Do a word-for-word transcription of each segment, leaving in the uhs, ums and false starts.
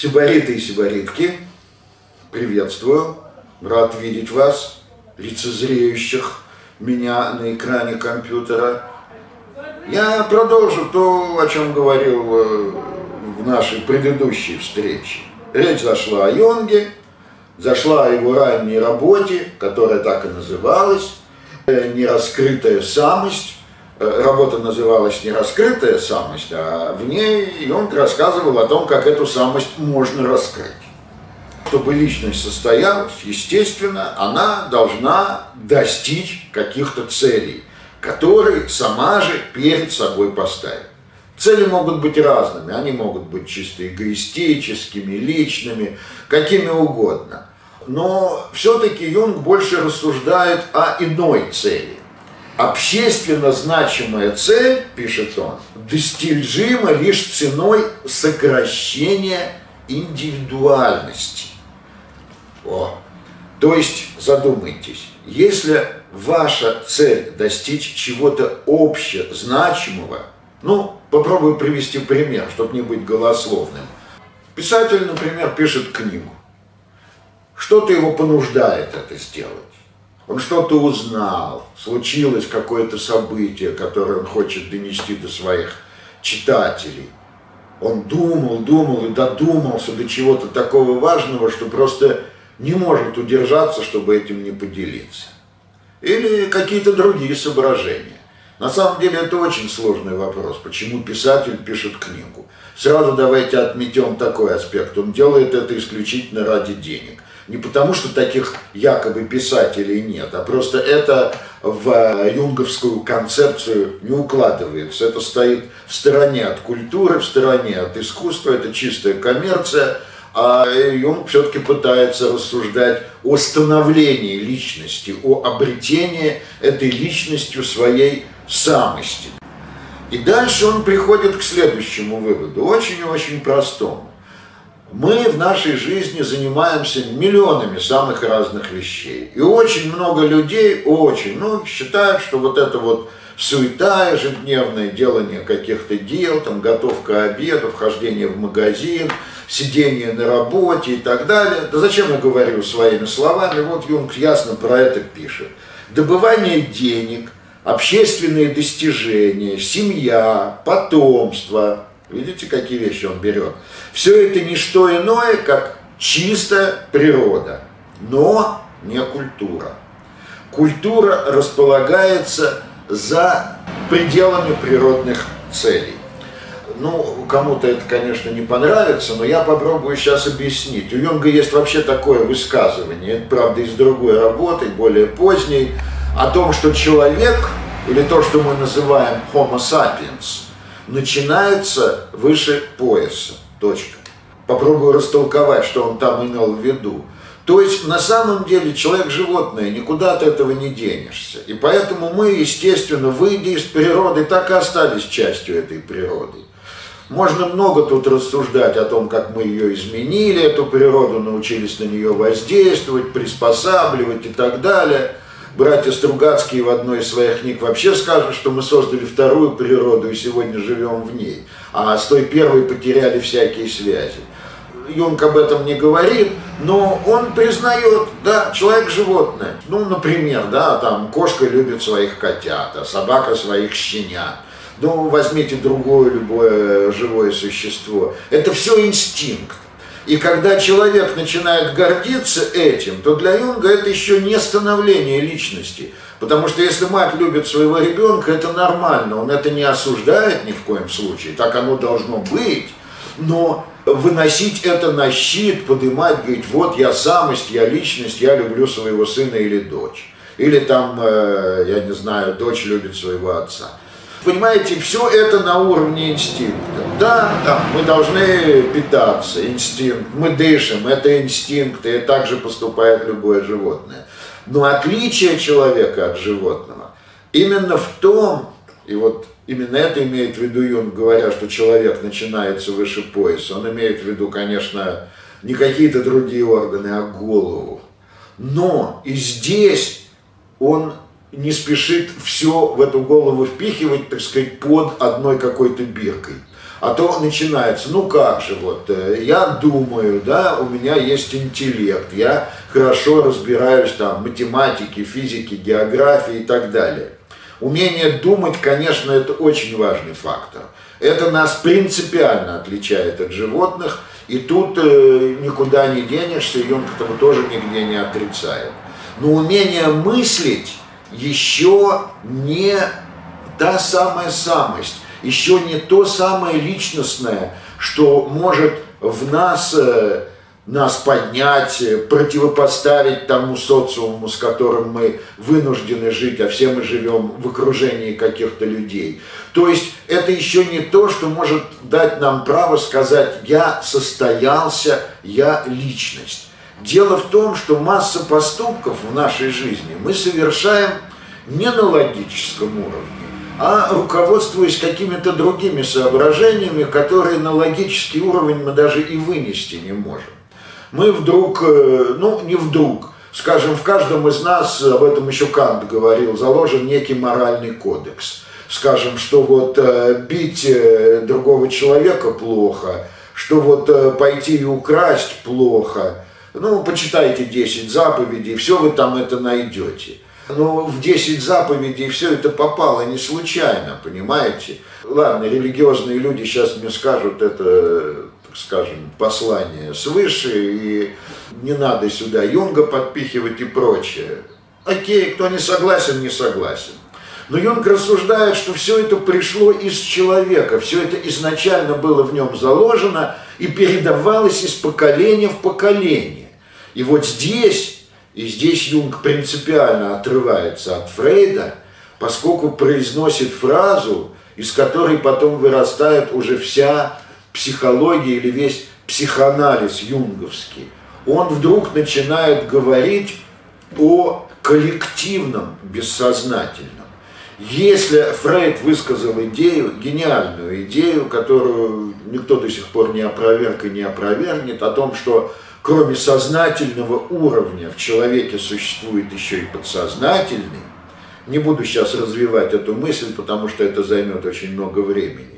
Сибариты и сибаритки, приветствую, рад видеть вас, лицезреющих меня на экране компьютера. Я продолжу то, о чем говорил в нашей предыдущей встрече. Речь зашла о Юнге, зашла о его ранней работе, которая так и называлась «Нераскрытая самость». Работа называлась «Нераскрытая самость», а в ней Юнг рассказывал о том, как эту самость можно раскрыть. Чтобы личность состоялась, естественно, она должна достичь каких-то целей, которые сама же перед собой поставит. Цели могут быть разными, они могут быть чисто эгоистическими, личными, какими угодно. Но все-таки Юнг больше рассуждает о иной цели. Общественно значимая цель, пишет он, достижима лишь ценой сокращения индивидуальности. О. То есть, задумайтесь, если ваша цель достичь чего-то общезначимого, ну, попробую привести пример, чтобы не быть голословным. Писатель, например, пишет книгу. Что-то его понуждает это сделать. Он что-то узнал, случилось какое-то событие, которое он хочет донести до своих читателей. Он думал, думал и додумался до чего-то такого важного, что просто не может удержаться, чтобы этим не поделиться. Или какие-то другие соображения. На самом деле это очень сложный вопрос, почему писатель пишет книгу. Сразу давайте отметем такой аспект. Он делает это исключительно ради денег. Не потому, что таких якобы писателей нет, а просто это в юнговскую концепцию не укладывается. Это стоит в стороне от культуры, в стороне от искусства, это чистая коммерция. А Юнг все-таки пытается рассуждать о становлении личности, о обретении этой личностью своей самости. И дальше он приходит к следующему выводу, очень и очень простому. Мы в нашей жизни занимаемся миллионами самых разных вещей. И очень много людей, очень, ну, считают, что вот это вот суета ежедневное, делание каких-то дел, там, готовка обеда, вхождение в магазин, сидение на работе и так далее. Да зачем я говорю своими словами? Вот Юнг ясно про это пишет. Добывание денег, общественные достижения, семья, потомство. Видите, какие вещи он берет? Все это не что иное, как чистая природа, но не культура. Культура располагается за пределами природных целей. Ну, кому-то это, конечно, не понравится, но я попробую сейчас объяснить. У Юнга есть вообще такое высказывание, это, правда, из другой работы, более поздней, о том, что человек, или то, что мы называем Homo sapiens, начинается выше пояса. Точка. Попробую растолковать, что он там имел в виду. То есть, на самом деле, человек-животное, никуда от этого не денешься. И поэтому мы, естественно, выйдя из природы, так и остались частью этой природы. Можно много тут рассуждать о том, как мы ее изменили, эту природу, научились на нее воздействовать, приспосабливать и так далее. Братья Стругацкие в одной из своих книг вообще скажут, что мы создали вторую природу и сегодня живем в ней, а с той первой потеряли всякие связи. Юнг об этом не говорит, но он признает, да, человек-животное. Ну, например, да, там кошка любит своих котят, а собака своих щенят. Ну, возьмите другое любое живое существо. Это все инстинкт. И когда человек начинает гордиться этим, то для Юнга это еще не становление личности. Потому что если мать любит своего ребенка, это нормально, он это не осуждает ни в коем случае, так оно должно быть. Но выносить это на щит, поднимать, говорить, вот я самость, я личность, я люблю своего сына или дочь. Или там, э, я не знаю, дочь любит своего отца. Понимаете, все это на уровне инстинкта. Да, да, мы должны питаться, инстинкт, мы дышим, это инстинкт, и так же поступает любое животное. Но отличие человека от животного именно в том, и вот именно это имеет в виду Юнг, говоря, что человек начинается выше пояса, он имеет в виду, конечно, не какие-то другие органы, а голову. Но и здесь он не спешит все в эту голову впихивать, так сказать, под одной какой-то биркой. А то начинается, ну как же, вот, я думаю, да, у меня есть интеллект, я хорошо разбираюсь там в математике, физике, географии и так далее. Умение думать, конечно, это очень важный фактор. Это нас принципиально отличает от животных, и тут э, никуда не денешься, Юнг этого тоже нигде не отрицает. Но умение мыслить еще не та самая самость, еще не то самое личностное, что может в нас, э, нас поднять, противопоставить тому социуму, с которым мы вынуждены жить, а все мы живем в окружении каких-то людей. То есть это еще не то, что может дать нам право сказать «я состоялся, я личность». Дело в том, что масса поступков в нашей жизни мы совершаем не на логическом уровне, а руководствуясь какими-то другими соображениями, которые на логический уровень мы даже и вынести не можем. Мы вдруг, ну не вдруг, скажем, в каждом из нас, об этом еще Кант говорил, заложен некий моральный кодекс. Скажем, что вот бить другого человека плохо, что вот пойти и украсть плохо. Ну, почитайте десять заповедей, все вы там это найдете. Но в десять заповедей все это попало не случайно, понимаете? Ладно, религиозные люди сейчас мне скажут, это, так скажем, послание свыше, и не надо сюда Юнга подпихивать и прочее. Окей, кто не согласен, не согласен. Но Юнг рассуждает, что все это пришло из человека, все это изначально было в нем заложено и передавалось из поколения в поколение. И вот здесь... И здесь Юнг принципиально отрывается от Фрейда, поскольку произносит фразу, из которой потом вырастает уже вся психология или весь психоанализ юнговский. Он вдруг начинает говорить о коллективном бессознательном. Если Фрейд высказал идею, гениальную идею, которую никто до сих пор не опроверг и не опровергнет, о том, что кроме сознательного уровня в человеке существует еще и подсознательный, не буду сейчас развивать эту мысль, потому что это займет очень много времени,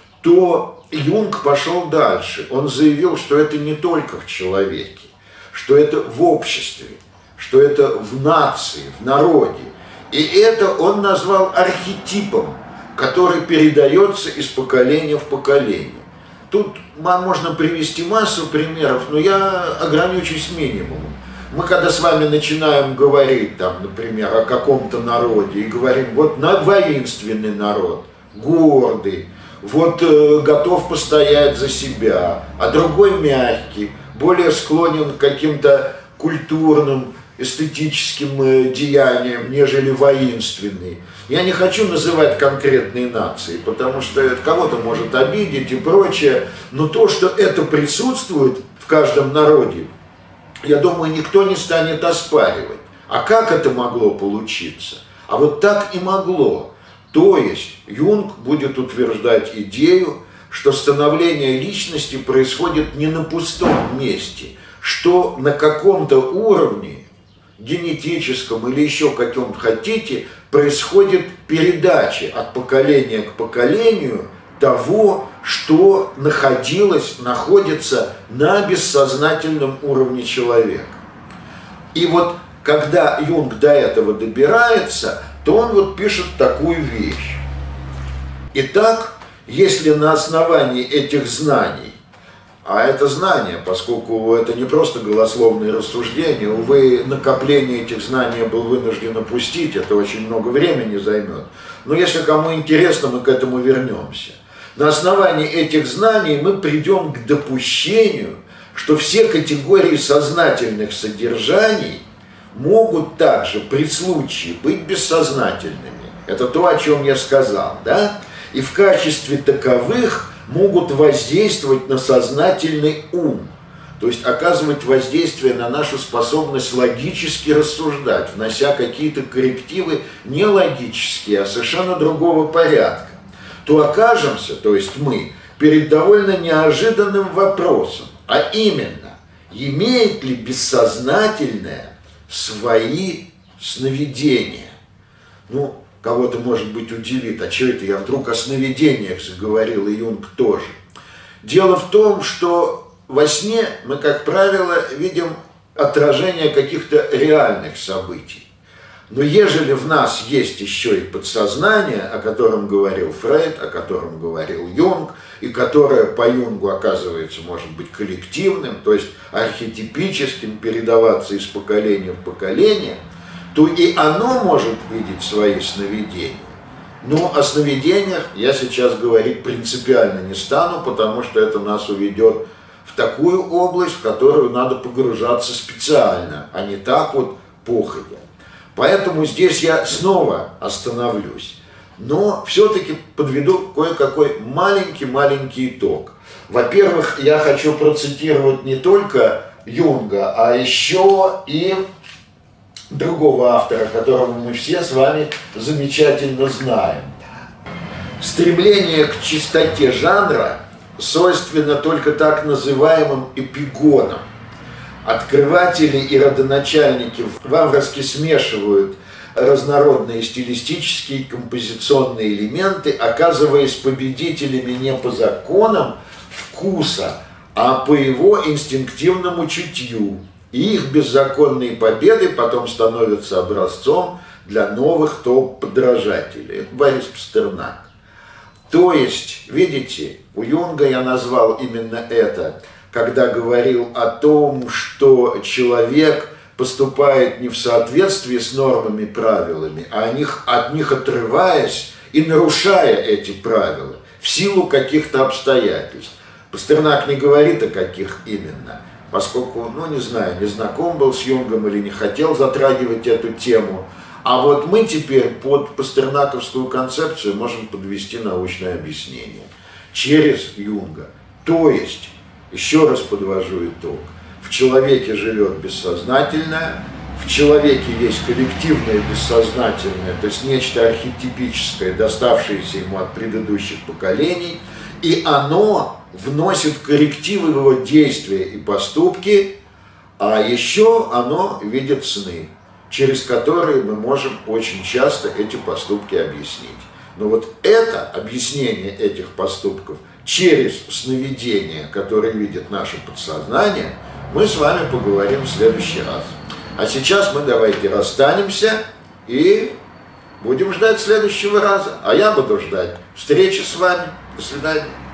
то Юнг пошел дальше. Он заявил, что это не только в человеке, что это в обществе, что это в нации, в народе. И это он назвал архетипом, который передается из поколения в поколение. Тут можно привести массу примеров, но я ограничусь минимумом. Мы когда с вами начинаем говорить, там, например, о каком-то народе, и говорим, вот воинственный народ, гордый, вот э, готов постоять за себя, а другой мягкий, более склонен к каким-то культурным, эстетическим э, деяниям, нежели воинственный. Я не хочу называть конкретные нации, потому что это кого-то может обидеть и прочее, но то, что это присутствует в каждом народе, я думаю, никто не станет оспаривать. А как это могло получиться? А вот так и могло. То есть Юнг будет утверждать идею, что становление личности происходит не на пустом месте, что на каком-то уровне, генетическом или еще каком хотите, происходит передача от поколения к поколению того, что находилось, находится на бессознательном уровне человека. И вот когда Юнг до этого добирается, то он вот пишет такую вещь. Итак, если на основании этих знаний, а это знание, поскольку это не просто голословные рассуждения, увы, накопление этих знаний был вынужден опустить, это очень много времени займет. Но если кому интересно, мы к этому вернемся. На основании этих знаний мы придем к допущению, что все категории сознательных содержаний могут также при случае быть бессознательными. Это то, о чем я сказал, да? И в качестве таковых могут воздействовать на сознательный ум, то есть оказывать воздействие на нашу способность логически рассуждать, внося какие-то коррективы не логические, а совершенно другого порядка, то окажемся, то есть мы, перед довольно неожиданным вопросом, а именно, имеет ли бессознательное свои сновидения? Ну, кого-то, может быть, удивит, а что это я вдруг о сновидениях заговорил, и Юнг тоже. Дело в том, что во сне мы, как правило, видим отражение каких-то реальных событий. Но ежели в нас есть еще и подсознание, о котором говорил Фрейд, о котором говорил Юнг, и которое по Юнгу оказывается может быть коллективным, то есть архетипическим, передаваться из поколения в поколение, то и оно может видеть свои сновидения. Но о сновидениях я сейчас говорить принципиально не стану, потому что это нас уведет в такую область, в которую надо погружаться специально, а не так вот походя. Поэтому здесь я снова остановлюсь, но все-таки подведу кое-какой маленький-маленький итог. Во-первых, я хочу процитировать не только Юнга, а еще и другого автора, которого мы все с вами замечательно знаем. Стремление к чистоте жанра свойственно только так называемым эпигонам. Открыватели и родоначальники варварски смешивают разнородные стилистические и композиционные элементы, оказываясь победителями не по законам вкуса, а по его инстинктивному чутью. И их беззаконные победы потом становятся образцом для новых топ-подражателей. Это Борис Пастернак. То есть, видите, у Юнга я назвал именно это, когда говорил о том, что человек поступает не в соответствии с нормами и правилами, а от них, от них отрываясь и нарушая эти правила в силу каких-то обстоятельств. Пастернак не говорит, о каких именно, поскольку, ну не знаю, не знаком был с Юнгом или не хотел затрагивать эту тему. А вот мы теперь под пастернаковскую концепцию можем подвести научное объяснение через Юнга. То есть, еще раз подвожу итог, в человеке живет бессознательное, в человеке есть коллективное бессознательное, то есть нечто архетипическое, доставшееся ему от предыдущих поколений, и оно вносит коррективы в его действия и поступки, а еще оно видит сны, через которые мы можем очень часто эти поступки объяснить. Но вот это объяснение этих поступков через сновидения, которые видит наше подсознание, мы с вами поговорим в следующий раз. А сейчас мы давайте расстанемся и будем ждать следующего раза. А я буду ждать встречи с вами. До свидания.